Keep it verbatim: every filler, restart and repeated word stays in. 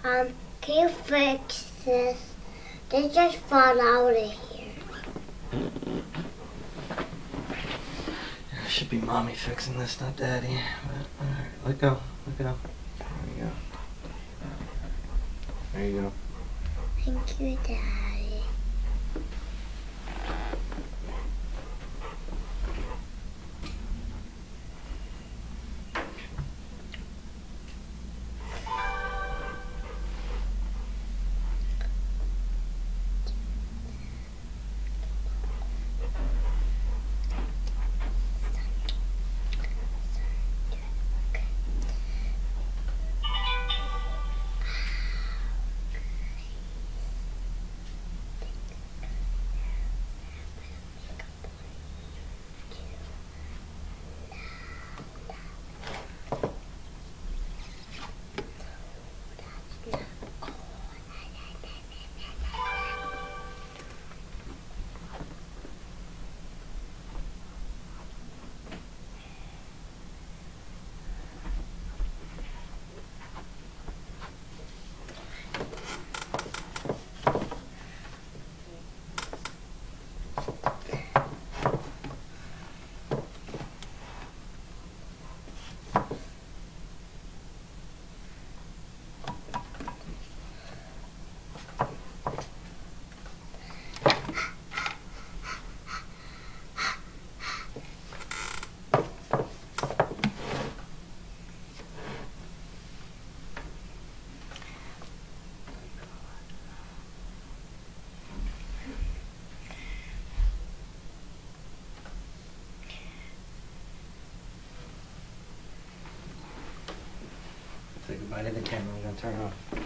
Um, can you fix this? They just fall out of here. It should be Mommy fixing this, not Daddy. But, all right, let go, let go. There you go. There you go. Thank you, Daddy. Say goodbye to the camera. We're gonna turn it off.